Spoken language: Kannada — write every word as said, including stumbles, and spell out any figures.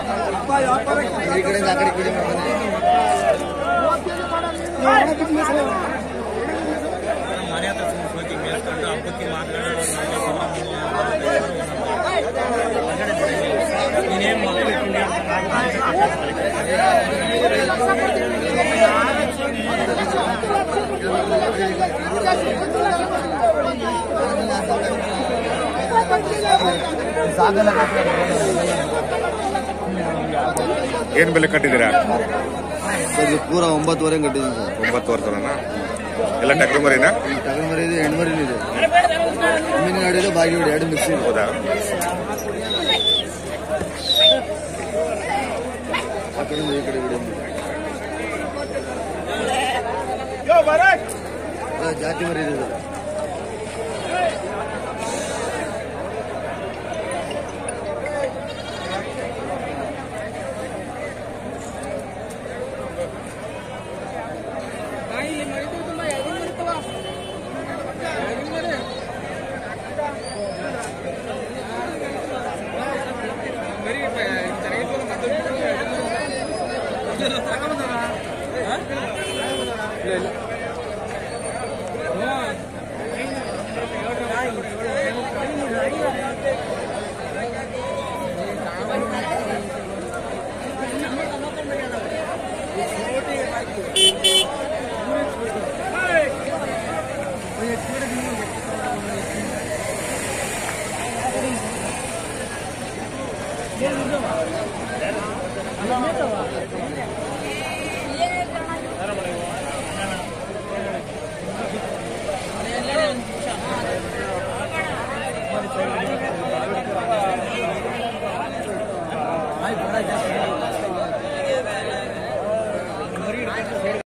ಮನೆ ಹತ್ರ ಹೋಗಿ ಮೇಲ್ಕೊಂಡು ಹಬ್ಬಕ್ಕೆ ಮಾತಾಡೋದು ನೀನೇನು ಏನ್ ಬೆಲೆ ಕಟ್ಟಿದ್ದೀರಾ? ಪೂರ ಒಂಬತ್ತುವರೆ ಕಟ್ಟಿದ್ದೀನಿ ಸರ್. ಒಂಬತ್ತುವರೆ ಸಾವಿರನಾ? ಎಲ್ಲ ಟಗರು ಮರಿನಾ? ಟಗರು ಮರಿ ಇದೆ, ಹೆಣ್ಣು ಮರಿನೂ ಇದೆ. ಮೀನಿನ ನಾಡಿದೆ, ಬಾಗಿ ಹೊಡಿ ಎರಡು ಮಿಕ್ಸ್ ಇದೆ. ಹೌದಾ? ಆ ಕಡೆಯಿಂದ ಈ ಕಡೆ ಬಿಡಿ. ಜಾತಿ ಮರಿ ಇದೆ ಸರ್.